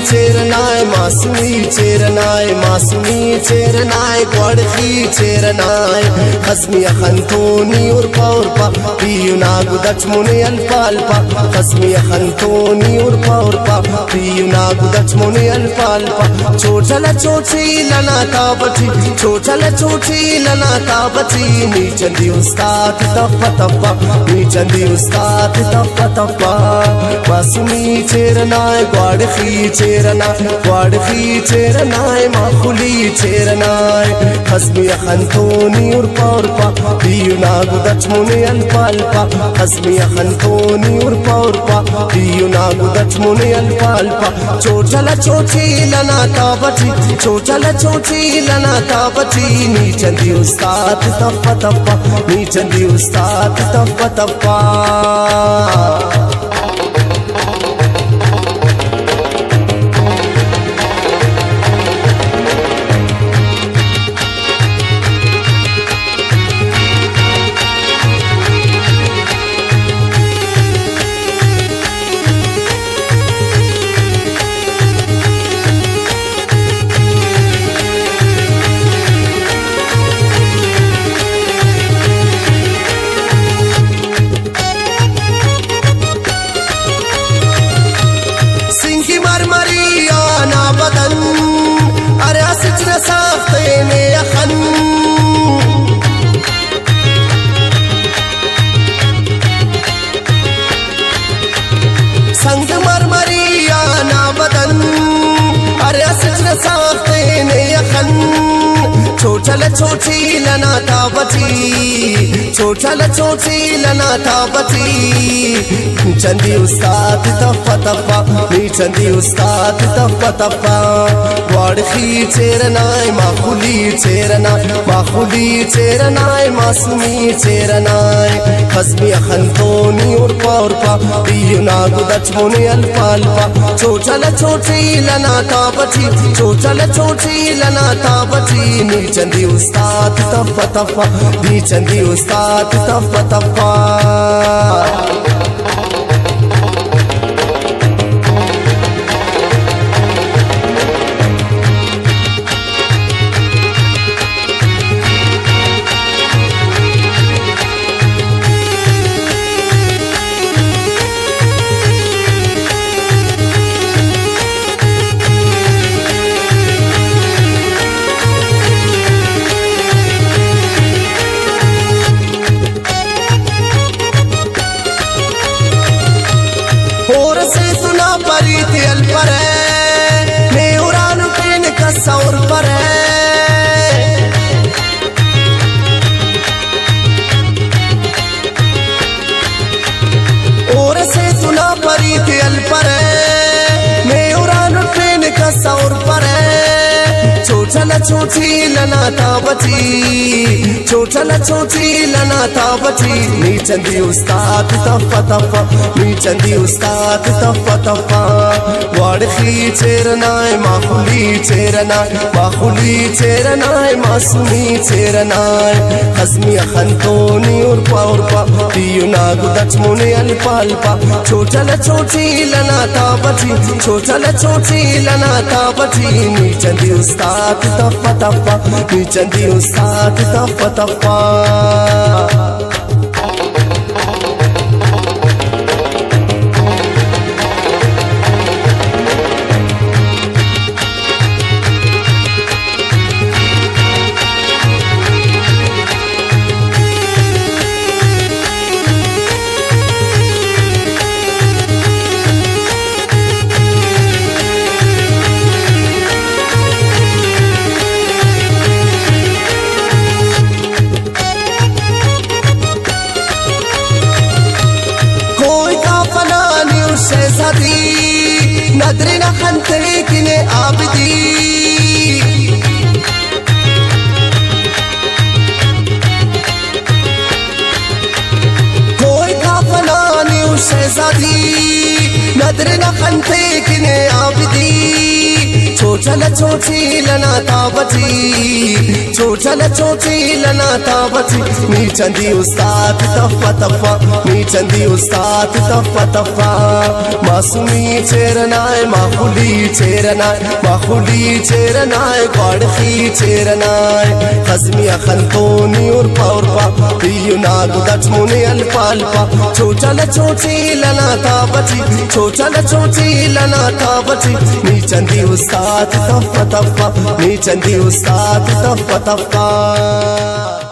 चेरनाय मासूमी चेरनाय मासूमी चेरनाय ग्वाड़खी चेरनाय खसमी खंतोनी उर्पा उर्पा पियुना गुदच मुने अल्पा अल्पा खसमी खंतोनी उर्पा उर्पा पियुना गुदच मुने अल्पा अल्पा चोचल चोची लना ताबची चोचल चोची लना ताबची नीचंदी उस्ताद तप्पा तप्पा नीचंदी उस्ताद तप्पा तप्पा मासूमी चेरनाय ग्वाड़खी चेरनाय ग्वाड़खी चेरनाय माखुली चेरनाय खसमी खंतोनी उर्पा उर्पा पियुना गुदच मुने अल्पा अल्पा खसमी खंतोनी उर्पा उर्पा पियुना गुदच मुने अल्पा अल्पा चोचल चोची लना ताबची चोचल चोची लना ताबची नीचंदी उस्ताद तप्पा तप्पा नीचंदी उस्ताद तप्पा तप्पा संग मरमरिया ना बदन अरे सचन साफ्ते ने यखन चोचल चोची लना ताबची चोचल चोची लना ताबची चंदी उस्ताद तप्पा तप्पा चंदी उस्ताद तप्पा तप्पा ग्वाड़खी चेरनाय माखुली चेरनाय माखुली चेरनाय मासूमी चेरनाय खसमी खंतोनी उर्पा उर्पा पियुना गुदच मुने अल्पा अल्पा चोचल चोची लना ताबची चोचल चोची लना ताबची नीचंदी उस्ताद तप्पा तप्पा नीचंदी उस्ताद तप्पा तप्पा परी तेल पर मैं उड़ान ट्रेन का सौर पर और से सुना परी तेल पर मैं उड़ान ट्रेन का सौर पर चोचल चोची लना ताबची चोचल चोची लना ताबची नीचंदी उस्ताद तप्पा तप्पा नीचंदी उस्ताद तप्पा तप्पा ग्वाड़खी चेरनाय माखुली चेरनाय माखुली चेरनाय मासूमी चेरनाय खसमी खंतोनी उर्पा उर्पा पियुना गुदच मुने अल्पा अल्पा चोचल चोची लना ताबची चोचल चोची लना ताबची नीचंदी उस्ताद तप्पा तप्पा नीचंदी उस्ताद तप्पा तप्पा नदरे न खंते किने आबदी कोई का फनानी शहजादी नदरे न खंते किने आबदी छोचल छोची लना ताबची छोचल छोची लना ताबची मी चंदी उस्ताद तफा तफा मी चंदी उस्ताद तफा तफा मासूमी चेरनाय माखुली चेरनाय माखुली चेरनाय गड़खी चेरनाय खजमिया खंतोनी और पाउरपा पियुना गुदचमुने अल्पाल्पा छोचल छोची लना ताबची छोचल छोची लना ताबची मी चंदी उस्ताद तफा तफा मी चंदी उस्ताद तफा तफा